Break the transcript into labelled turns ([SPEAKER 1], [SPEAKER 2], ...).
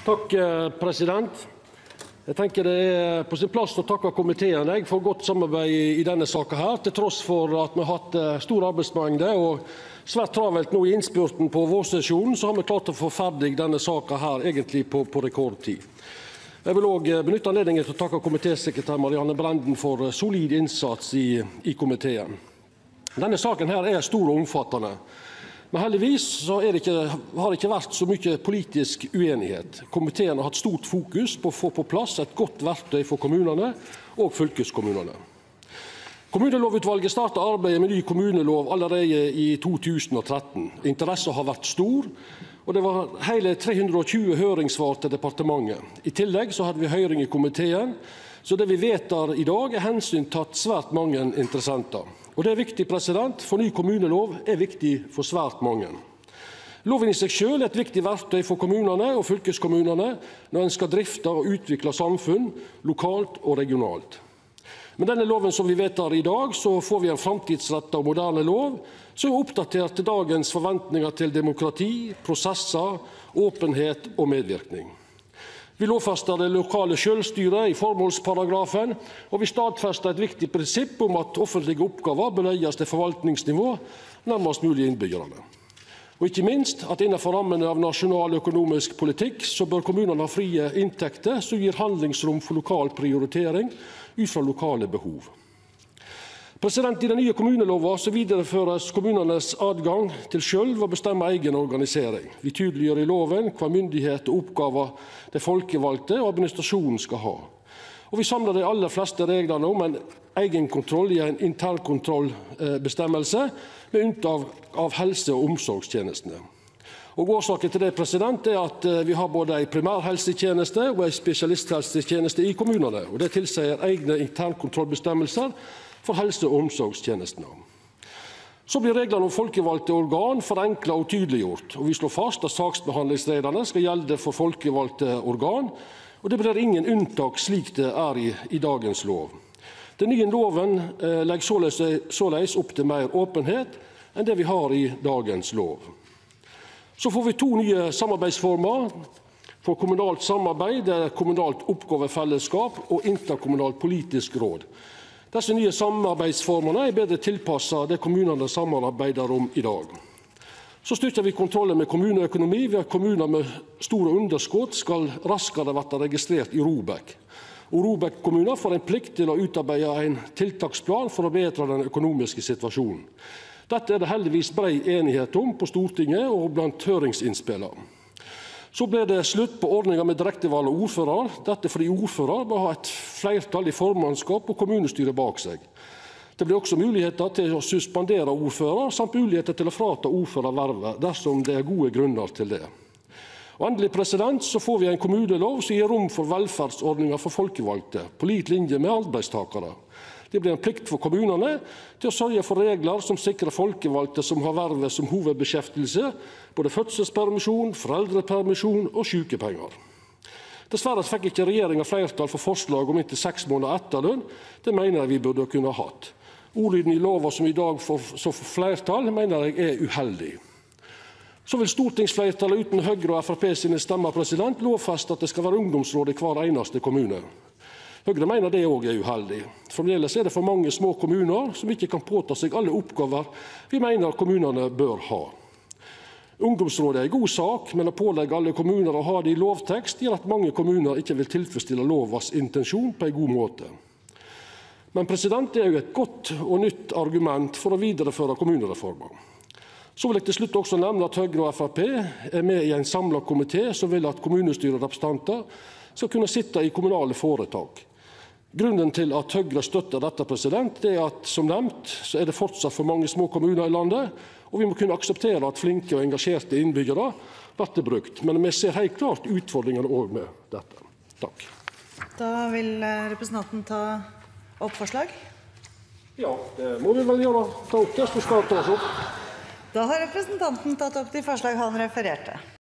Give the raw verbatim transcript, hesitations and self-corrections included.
[SPEAKER 1] Takk, president. Jeg tenker det er på sin plass å takke komiteen for godt samarbeid i denne saken her, til tross for at vi har hatt stor arbeidsmengde og svært travelt nå i innspurten på vårsesjonen, så har vi klart å få ferdig denne saken her egentlig på, på rekordtid. Jeg vil også benytte anledningen til å takke komitésekretær Marianne Brenden for solid innsats i, i komiteen. Denne saken her er stor og omfattende. Men heldigvis så er det ikke, har det ikke vært så mye politisk uenighet. Komiteen har hatt stort fokus på å få på plass et godt verktøy for kommunene og fylkeskommunene. Kommunelovutvalget startet arbeidet med ny kommunelov allerede i to tusen og tretten. Interessen har vært stor, og det var hele tre hundre og tjue høringssvar til departementet. I tillegg så hadde vi høring i komiteen, så det vi vedtar i dag er hensyntatt svært mange interessenter. Og det er viktig, for ny kommunelov er viktig for svært mange. Loven i seg selv er et viktig verktøy for kommunene og fylkeskommunene når en skal drifte og utvikle samfunn lokalt og regionalt. Med denne loven som vi vedtar i dag, så får vi en framtidsrettet og moderne lov som er oppdatert til dagens forventninger til demokrati, prosesser, åpenhet og medvirkning. Vi lovfester det lokale selvstyret i formålsparagrafen, og vi stadfester et viktig prinsipp om at offentlige oppgaver bør legges til forvaltningsnivå nærmest mulig innbyggerne. Og ikke minst at innenfor rammene av nasjonal økonomisk politikk så bør kommunene ha frie inntekter som gir handlingsrom for lokal prioritering ut fra lokale behov. President, I den nye kommuneloven så videreføres kommunenes adgang til selv å bestemme egen organisering. Vi tydeliggjør i loven hva myndighet og oppgaver de folkevalgte og administrasjonen skal ha. Og vi samler de aller fleste reglene om en egenkontroll i en internkontrollbestemmelse, med unntak av helse- og omsorgstjenestene. Og årsaken til det president, er at vi har både en primærhelsetjeneste og en spesialisthelsetjeneste i kommunene, og det tilsier egne internkontrollbestemmelser for helse- og omsorgstjenestene. Så blir reglene om folkevalgte organ forenklet og tydeliggjort, og vi slår fast at saksbehandlingsreglene skal gjelde for folkevalgte organ, og det blir ingen unntak slik det er i, i dagens lov. Den nye loven eh, legger således, således opp til mer åpenhet enn det vi har i dagens lov. Så får vi to nye samarbeidsformer for kommunalt samarbeid, det er kommunalt oppgavefellesskap og interkommunalt politisk råd. Disse nye samarbeidsformene er bedre tilpasset det kommunene samarbeider om i dag. Så styrker vi kontrollen med kommuneøkonomi ved at kommuner med store underskudd skal raskere være registrert i ROBEK. Og ROBEK-kommuner får en plikt til å utarbeide en tiltaksplan for å bedre den økonomiske situasjonen. Dette er det heldigvis bred enighet om på Stortinget og blant høringsinnspillene. Så ble det slutt på ordningen med direktevalg av ordfører. Dette fordi ordfører må ha et flertall i formannskap og kommunestyret bak seg. Det blir også muligheter til å suspendere ordfører, samt muligheter til å frata ordfører vervet, dersom det er gode grunner til det. Og endelig president, så får vi en kommunelov som gir rom for velferdsordninger for folkevalgte, på lik linje med arbeidstakere. Det blir en plikt for kommunene til å sørge for regler som sikrer folkevalgte som har vervet som hovedbeskjeftigelse, både fødselspermisjon, foreldrepermisjon og sykepenger. Dessverre fikk ikke regjeringen flertall for forslag om inntil seks måneder etterlønn. Det mener jeg vi burde kunne ha hatt. Ordlyden i loven som i dag får, så får flertall, mener jeg er uheldig. Så vil stortingsflertallet uten Høyre og Frp sine stemmer president lovfeste at det skal være ungdomsråd i hver eneste kommune. Høyre mener det også er uheldig. Fremdeles er det for mange små kommuner som ikke kan påta seg alle oppgaver vi mener kommunene bør ha. Ungdomsrådet er en god sak, men å pålegge alle kommuner å ha det i lovtekst gjør at mange kommuner ikke vil tilfredsstille lovens intensjon på en god måte. Men president, det er jo et godt og nytt argument for å videreføre kommunereformen. Så vil jeg til slutt også nevne at Høyre og Frp er med i en samlet komité som vil at kommunestyrerepresentanter skal kunne sitte i kommunale foretak. Grunnen til at Høyre støtter dette, president, det er at som nevnt så er det fortsatt for mange små kommuner i landet, og vi må kunne akseptere at flinke og engasjerte innbyggere blir brukt. Men vi ser helt klart utfordringene også med dette. Takk.
[SPEAKER 2] Da vil representanten ta opp forslag?
[SPEAKER 1] Ja, det må vi vel gjøre. Ta opp det som skal tas opp.
[SPEAKER 2] Da har representanten tatt opp de forslag han refererte.